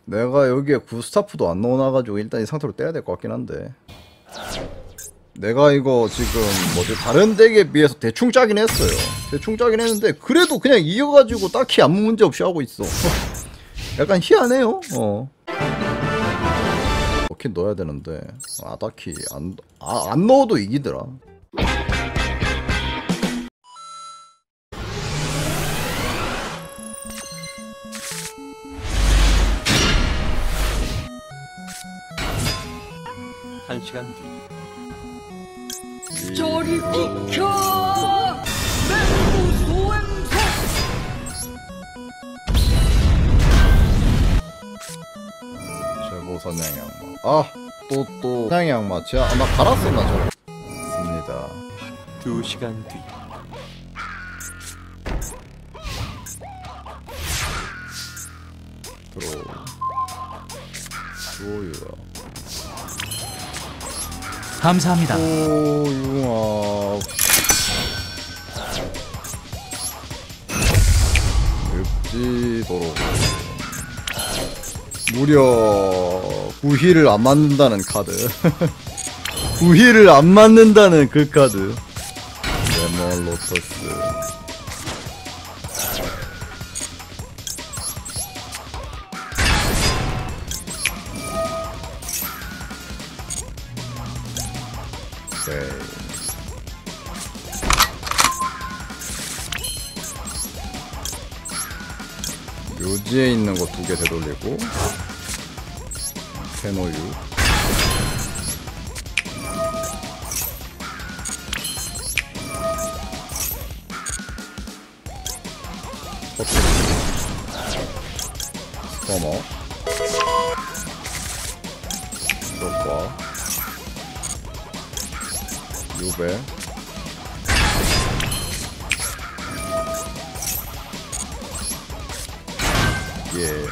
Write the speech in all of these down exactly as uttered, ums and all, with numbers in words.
내가 여기에 구스타프도 안 넣어놔가지고 일단 이 상태로 떼야 될 것 같긴 한데. 내가 이거 지금 뭐지 다른 덱에 비해서 대충 짜긴 했어요. 대충 짜긴 했는데 그래도 그냥 이겨가지고 딱히 아무 문제 없이 하고 있어. 약간 희한해요. 어. 넣긴 넣어야 되는데 아 딱히 안, 아, 안 넣어도 이기더라. 한 시간 뒤. 저리 비켜! 맹구 소행성! 최고 선양양마. 아, 또, 또, 선양양마치야? 아, 나 갈았었나, 저거. 습니다. 두 시간 뒤. 들어. 조유야. 감사합니다. 조유아. 읍지도록. 무려 구힐을 안 맞는다는 카드. 구힐을 안 맞는다는 그 카드. 레몬 로터스. 오케이. 묘지에 있는 거 두 개 되돌리고 페노유 커트리 스토머 이것과 유베 예.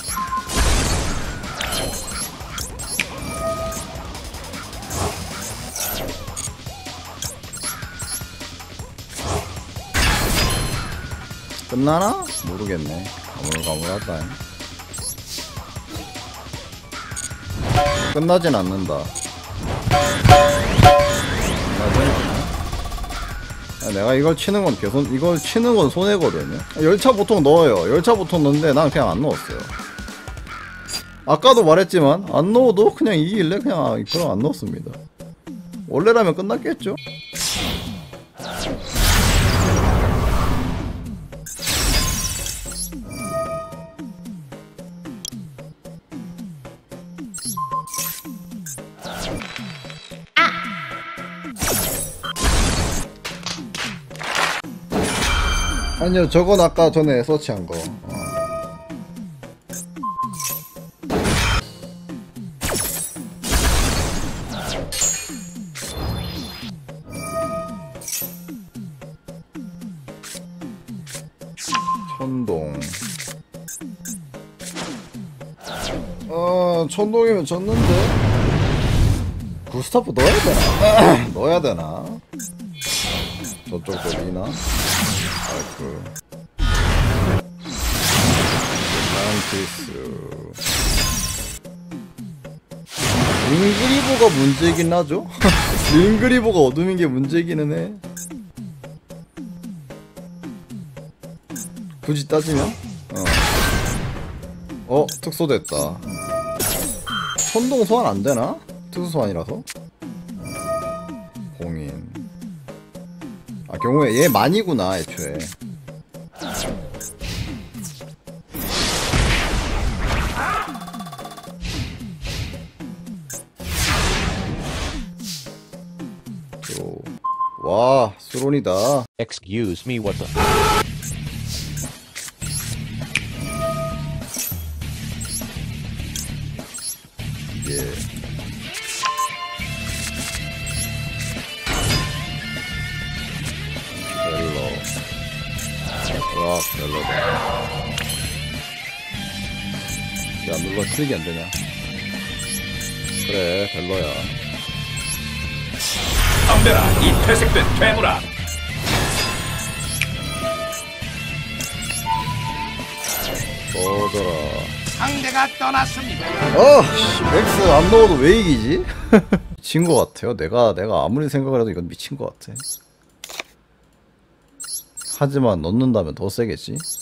끝나나? 모르겠네. 가물가물하다. 끝나진 않는다. 끝나진 않나? 아, 내가 이걸 치는 건 개손, 이걸 치는 건 손해거든요. 열차 보통 넣어요. 열차 보통 넣는데 난 그냥 안 넣었어요. 아까도 말했지만 안 넣어도 그냥 이길래 그냥 그럼 안 넣었습니다. 원래라면 끝났겠죠? 아니요, 저건 아까 전에 서치한 거. 어. 천동. 어, 천동이면 졌는데? 구스타프 넣어야 되나? 넣어야 되나? 저쪽도 미나? 아이쿠. 사이언티스. 링그리버가 문제이긴 하죠? 링그리버가 어둠인 게 문제이기는 해. 굳이 따지면? 어. 어, 특소 됐다. 천동 소환 안 되나? 특수 소환이라서? 공인. 아, 경우에 얘 많이구나, 애초에. 또, 와, 수론이다. Excuse me, what the? 이게. 벨러. 와, 벨러다. 야, 눌러 쓰기 안 되냐? 그래, 벨러야. 덤벼라, 이 퇴색된 괴물아! 꺼져라. 상대가 떠났습니다. 어, 씨, 맥스 안 넣어도 왜 이기지? 미친 것 같아요. 내가 내가 아무리 생각을 해도 이건 미친 것 같아. 하지만 넣는다면 더 세겠지.